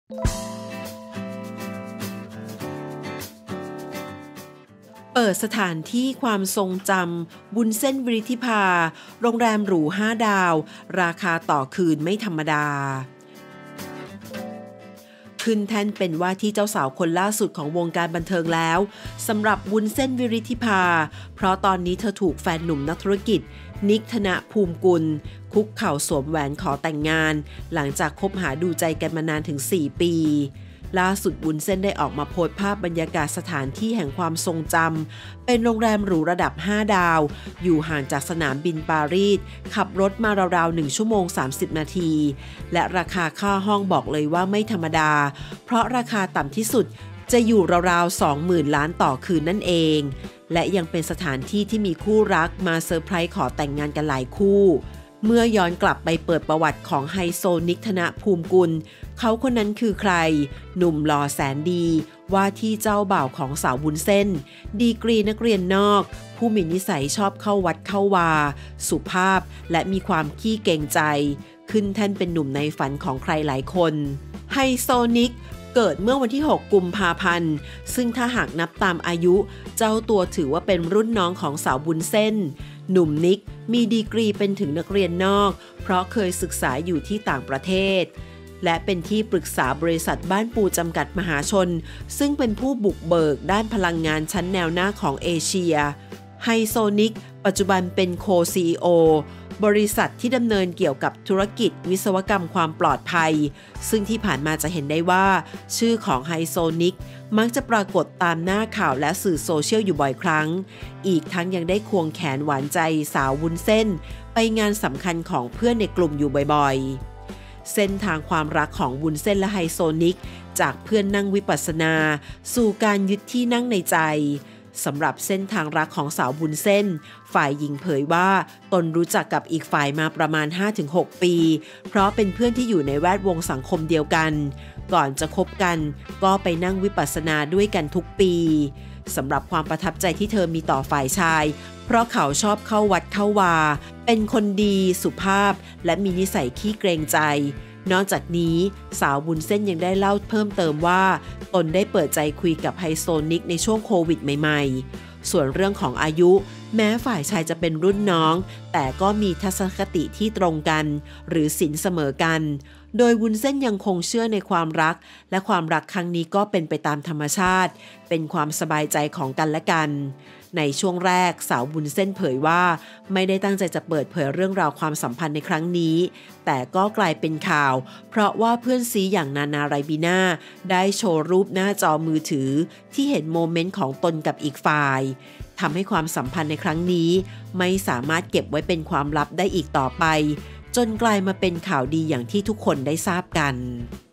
เปิดสถานที่ความทรงจำวุ้นเส้นวิริธิภาโรงแรมหรู5 ดาวราคาต่อคืนไม่ธรรมดาขึ้นแท่นเป็นว่าที่เจ้าสาวคนล่าสุดของวงการบันเทิงแล้วสำหรับวุ้นเส้นวิริธิภาเพราะตอนนี้เธอถูกแฟนหนุ่มนักธุรกิจนิก ธนภูมิกุลคุกเข่าสวมแหวนขอแต่งงานหลังจากคบหาดูใจกันมานานถึง4 ปีล่าสุดวุ้นเส้นได้ออกมาโพสต์ภาพบรรยากาศสถานที่แห่งความทรงจำเป็นโรงแรมหรูระดับ5 ดาวอยู่ห่างจากสนามบินปารีสขับรถมาราวๆ1 ชั่วโมง 30 นาทีและราคาค่าห้องบอกเลยว่าไม่ธรรมดาเพราะราคาต่ำที่สุดจะอยู่ราวๆ 20,000 ล้านต่อคืนนั่นเองและยังเป็นสถานที่ที่มีคู่รักมาเซอร์ไพรส์ขอแต่งงานกันหลายคู่เมื่อย้อนกลับไปเปิดประวัติของไฮโซนิก ธนภูมิกุลเขาคนนั้นคือใครหนุ่มหล่อแสนดีว่าที่เจ้าบ่าวของสาววุ้นเส้นดีกรีนักเรียนนอกผู้มีนิสัยชอบเข้าวัดเข้าวาสุภาพและมีความขี้เกรงใจขึ้นแท่นเป็นหนุ่มในฝันของใครหลายคนไฮโซนิกเกิดเมื่อวันที่6 กุมภาพันธ์ซึ่งถ้าหากนับตามอายุเจ้าตัวถือว่าเป็นรุ่นน้องของสาววุ้นเส้นหนุ่มนิกมีดีกรีเป็นถึงนักเรียนนอกเพราะเคยศึกษาอยู่ที่ต่างประเทศและเป็นที่ปรึกษาบริษัทบ้านปูจำกัดมหาชนซึ่งเป็นผู้บุกเบิกด้านพลังงานชั้นแนวหน้าของเอเชียไฮโซนิกปัจจุบันเป็นโค CEO บริษัทที่ดำเนินเกี่ยวกับธุรกิจวิศวกรรมความปลอดภัยซึ่งที่ผ่านมาจะเห็นได้ว่าชื่อของไฮโซนิกมักจะปรากฏตามหน้าข่าวและสื่อโซเชียลอยู่บ่อยครั้งอีกทั้งยังได้ควงแขนหวานใจสาววุ้นเส้นไปงานสำคัญของเพื่อนในกลุ่มอยู่บ่อยๆเส้นทางความรักของวุ้นเส้นและไฮโซนิกจากเพื่อนนั่งวิปัสสนาสู่การยึดที่นั่งในใจสำหรับเส้นทางรักของสาววุ้นเส้นฝ่ายหญิงเผยว่าตนรู้จักกับอีกฝ่ายมาประมาณ 5-6 ปีเพราะเป็นเพื่อนที่อยู่ในแวดวงสังคมเดียวกันก่อนจะคบกันก็ไปนั่งวิปัสสนาด้วยกันทุกปีสำหรับความประทับใจที่เธอมีต่อฝ่ายชายเพราะเขาชอบเข้าวัดเข้าวาเป็นคนดีสุภาพและมีนิสัยขี้เกรงใจนอกจากนี้สาววุ้นเส้นยังได้เล่าเพิ่มเติมว่าตนได้เปิดใจคุยกับไฮโซนิกในช่วงโควิดใหม่ๆส่วนเรื่องของอายุแม้ฝ่ายชายจะเป็นรุ่นน้องแต่ก็มีทัศนคติที่ตรงกันหรือศีลเสมอกันโดยวุ้นเส้นยังคงเชื่อในความรักและความรักครั้งนี้ก็เป็นไปตามธรรมชาติเป็นความสบายใจของกันและกันในช่วงแรกสาววุ้นเส้นเผยว่าไม่ได้ตั้งใจจะเปิดเผยเรื่องราวความสัมพันธ์ในครั้งนี้แต่ก็กลายเป็นข่าวเพราะว่าเพื่อนซีอย่างนานาไรบีน่าได้โชว์รูปหน้าจอมือถือที่เห็นโมเมนต์ของตนกับอีกฝ่ายทำให้ความสัมพันธ์ในครั้งนี้ไม่สามารถเก็บไว้เป็นความลับได้อีกต่อไปจนกลายมาเป็นข่าวดีอย่างที่ทุกคนได้ทราบกัน